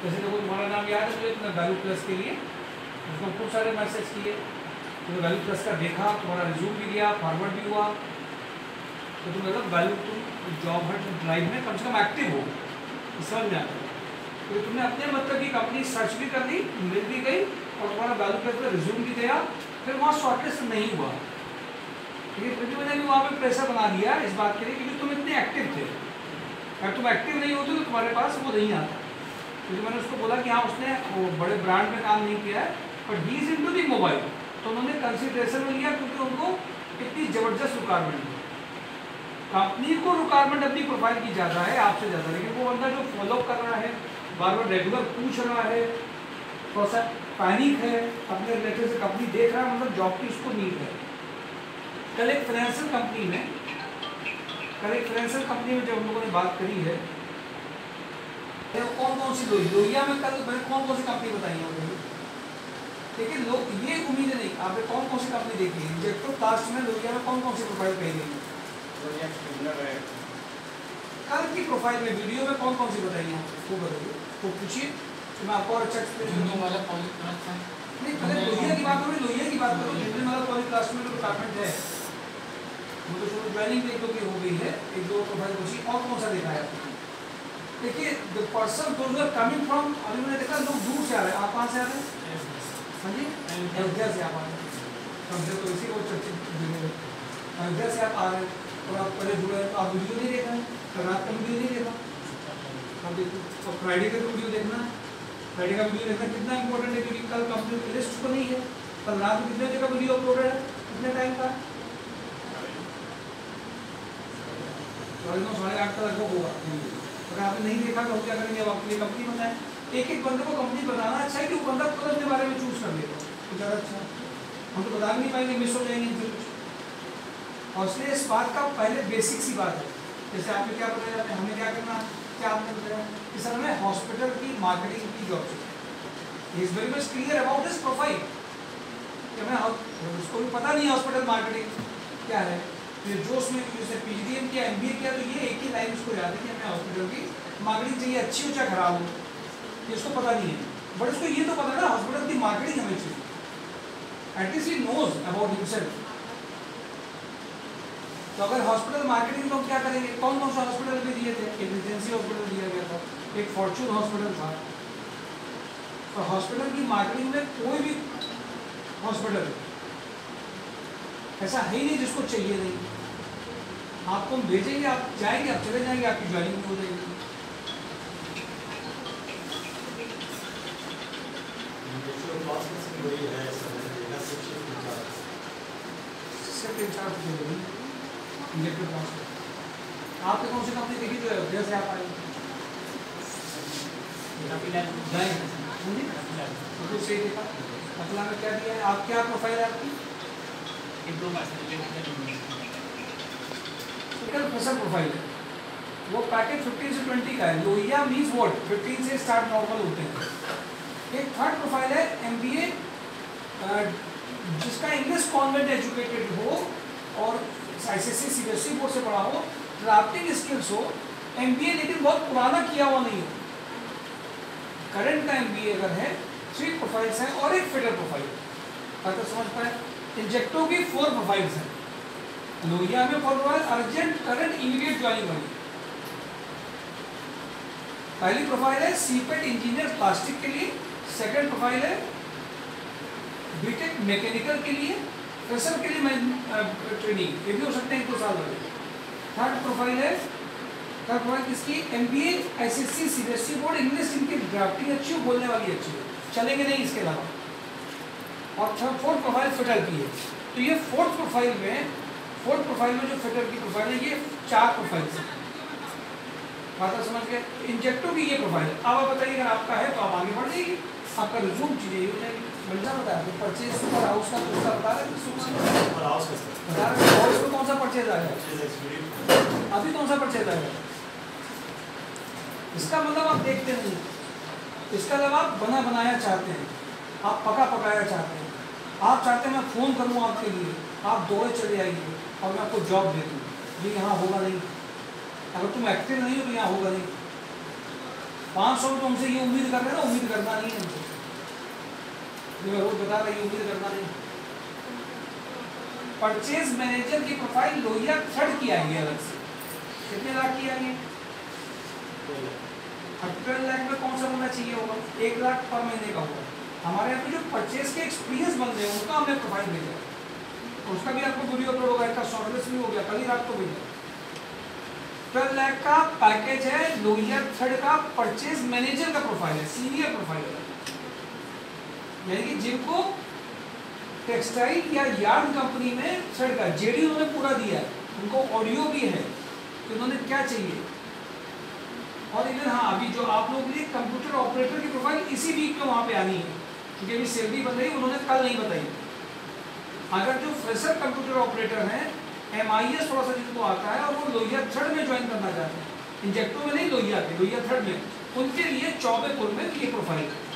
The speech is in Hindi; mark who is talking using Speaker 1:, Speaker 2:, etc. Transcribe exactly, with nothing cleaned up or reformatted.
Speaker 1: जैसे देखो तुम्हारा नाम याद है, तुमने वैल्यू प्लस के लिए उसको खूब सारे मैसेज किए, तुमने वैल्यू प्लस का देखा, तुम्हारा रिज्यूम भी गया, फॉरवर्ड भी हुआ, तो तुम मतलब वैल्यू तुम जॉब हट ड्राइव में कम से कम एक्टिव हो, समझ में आता है। तो तुमने अपने मतलब की कंपनी सर्च भी कर ली, मिल भी गई, और तुम्हारा वैल्यू प्लस पर रिज्यूम भी गया, फिर वहाँ शॉर्टलिस्ट नहीं हुआ, ठीक है। फिर मैंने भी वहाँ पे प्रेशर बना दिया इस बात के लिए क्योंकि तुम इतने एक्टिव थे। अगर तुम एक्टिव नहीं होते तो तुम्हारे पास वो नहीं आता, क्योंकि मैंने उसको बोला कि हाँ उसने वो बड़े ब्रांड में काम नहीं किया है, but he is into the mobile, तो उन्होंने कंसिडरेशन में लिया क्योंकि उनको इतनी ज़बरदस्त रिक्वायरमेंट है। कंपनी को रिक्वायरमेंट अपनी प्रोफाइल की ज़्यादा है आपसे ज़्यादा, लेकिन वो बंदा जो फॉलो कर रहा है, बार बार रेगुलर पूछ रहा है, थोड़ा सा पैनिक है, अपने रिलेटेड से कंपनी देख रहा है, मतलब जॉब की उसको नीड है। कल एक फाइनेंशियल कंपनी में कल एक फाइनेंशियल कंपनी में जब हम लोगों ने बात करी है, कौन कौन सी लोई लोहिया में कल मैंने कौन कौन सी कंपनी बताई है, लेकिन लोग ये उम्मीद नहीं, आपने कौन कौन सी कंपनी देखी है इंजेक्टो कास्ट में, लोहिया में कौन कौन सी प्रोफाइल कही गई है, कल की प्रोफाइल में वीडियो में कौन कौन सी बताई है वो बताइए, तो पूछिए तो मैं आपको और अच्छा एक्सप्लेन वाला नहीं, पहले लोहिया की बात करो, लोहिया की बात करो, जितने मतलब पॉली कास्ट में जो डिपार्टमेंट है वो तो शुरू ज्वाइनिंग एक दो की हो गई है, एक दो प्रोफाइल पूछी, और कौन सा देखा है आपने। देखिए the person those are coming from, अभी मैंने देखा लोग दूर से आ रहे हैं, आप कहाँ से आ रहे हैं, हाँ जी अयोध्या से आप आ रहे हैं, समझे तो इसी को चर्चित अयोध्या से आप आ रहे हैं और आप पहले जुड़े हैं, आप वीडियो नहीं देख रहे हैं, कल रात का वीडियो नहीं देखा, आप देखो और फ्राइडे का वीडियो देखना है, फ्राइडे का वीडियो देखना कितना इंपॉर्टेंट है, क्योंकि कल कंप्लीट लिस्ट को नहीं है, कल रात में कितने जगह वीडियो अपलोडेड है, कितने टाइम का, साढ़े आठ का लगभग होगा। अगर आपने नहीं देखा तो क्या करेंगे, अब आपके लिए कंपनी बनाए, एक एक बंदे को कंपनी बनाना अच्छा है कि वो बंदा खुद अपने बारे में चूज कर लेगा तो ज़्यादा अच्छा, हम तो बता भी नहीं पाएंगे, मिस हो जाएंगे फिर कुछ, और इसलिए इस बात का पहले बेसिक सी बात है, जैसे आपने क्या बताया, हमें क्या करना, क्या आपने बताया कि सर हमें हॉस्पिटल की मार्केटिंग की जॉब चाहिए, is very much clear about this profile, कि हमें उसको भी पता नहीं है हॉस्पिटल मार्केटिंग क्या है, जो उसमें जैसे पीजीडीएम किया, एमबीए किया, तो ये एक ही लाइन उसको याद है कि हमें हॉस्पिटल की मार्केटिंग चाहिए, अच्छी हो चाहे खराब हो, ये उसको पता नहीं है, बट उसको ये तो पता है ना हॉस्पिटल की मार्केटिंग हमें चाहिए, at least he knows about himself. तो अगर हॉस्पिटल मार्केटिंग तो हम क्या करेंगे, कौन कौन सा हॉस्पिटल भी दिए थे, एक रेजेंसी हॉस्पिटल दिया गया था, एक फॉर्चून हॉस्पिटल था, तो हॉस्पिटल की मार्केटिंग में कोई भी हॉस्पिटल ऐसा है ही नहीं जिसको चाहिए नहीं, आपको हम भेजेंगे, आप जाएंगे, आप चले जाएंगे, आपकी ज्वाइनिंग हो जाएगी। आपने कौन सी कंपनी देखी जो अयोध्या से आप आए, तो सही देखा, अतला में क्या दिया है, आप क्या प्रोफाइल है आपकी, प्रेशर प्रोफाइल है, वो पैकेज फिफ्टीन से ट्वेंटी का है, लोहिया मीन्स व्हाट, फिफ्टीन से स्टार्ट नॉर्मल होते हैं। एक थर्ड प्रोफाइल है एमबीए, जिसका इंग्लिश कॉन्वेंट एजुकेटेड हो और आईसीएसई सीबीएसई बोर्ड से पढ़ा हो, ड्राफ्टिंग स्किल्स हो, एमबीए लेकिन बहुत पुराना किया हुआ नहीं हो, करंट का एमबीए अगर है, थ्री प्रोफाइल्स हैं और एक फिटर प्रोफाइल, अगर समझ पाए। इंजेक्टो की फोर प्रोफाइल्स हैं, लोहिया में four profile, urgent current immediate joining वाली। पहली प्रोफाइल है सीपेट इंजीनियर प्लास्टिक के लिए, सेकंड प्रोफाइल है बीटेक मैकेनिकल के लिए, फ्रेशर के लिए मैं ट्रेनिंग, ये भी हो सकते हैं एक दो साल वाले। थर्ड प्रोफाइल है, थर्ड प्रोफाइल किसकी, MBA ICSE CBSE board, English इनकी ड्राफ्टिंग अच्छी हो, बोलने वाली अच्छी हो, चलेंगे नहीं इसके अलावा। और थर्ड फोर्थ प्रोफाइल फिटर की है, तो ये फोर्थ प्रोफाइल में फोर्थ प्रोफाइल में जो फिटर की प्रोफाइल है, ये चार प्रोफाइल है, बात समझ गए। इंजेक्टो की ये प्रोफाइल है, अब आप बताइए अगर आपका है तो आप आगे बढ़ जाइए, आपका रिज्यूम चीज़ें ये हो जाएगी। मिलना बता रहे परचेज सुपर हाउस का दूसरा बता रहे सुपर हाउस बता रहे हाउस में कौन सा परचेज आएगा, अभी कौन सा परचेज आएगा, इसका मतलब आप देखते नहीं, इसका मतलब आप बना बनाया चाहते हैं, आप पका पकाया चाहते हैं, आप चाहते हैं मैं फ़ोन करूँ आपके लिए, आप दौड़े चले आइए और मैं आपको जॉब दे दूँ, ये यहाँ होगा नहीं, अगर तुम एक्टिव नहीं हो तो यहाँ होगा नहीं। पाँच सौ में तो हमसे ये उम्मीद कर रहे हैं ना, उम्मीद करना नहीं है हमसे, मैं रोज बता रहा ये उम्मीद करना नहीं। परचेज मैनेजर की प्रोफाइल लोहिया थर्ड की आएगी अलग से, कितने लाख की आएगी? ट्वेल्व लाख में कौन सा बनना चाहिए होगा? एक लाख पर महीने का होगा। हमारे यहाँ पे जो परचेज के एक्सपीरियंस बन रहे हैं उनका हमने प्रोफाइल भेजा, उसका भी आपको वीडियो अपलोड होगा, इसका शॉर्टलिस्ट भी हो गया, कल ही रात को भेजा। ट्वेल्व लाख का पैकेज है लोहिया थर्ड का, परचेज मैनेजर का प्रोफाइल है, सीनियर प्रोफाइल है, यानी कि जिनको टेक्सटाइल या यार्न कंपनी में थर्ड का जेडी उन्होंने पूरा दिया है, उनको ऑडियो भी है कि उन्होंने क्या चाहिए। और इधर हाँ, अभी जो आप लोगों के लिए कंप्यूटर ऑपरेटर की प्रोफाइल इसी वीक में वहाँ पे आनी है, क्योंकि अभी सैलरी बन रही, उन्होंने कल नहीं बताई। अगर जो फ्रेशर कंप्यूटर ऑपरेटर हैं, एम आई एस थोड़ा सा जिनको आता है और वो लोहिया थर्ड में ज्वाइन करना चाहते हैं, इंजेक्टो में नहीं, लोहिया के लोहिया थर्ड में, उनके लिए चौबेपुर में ये प्रोफाइल है।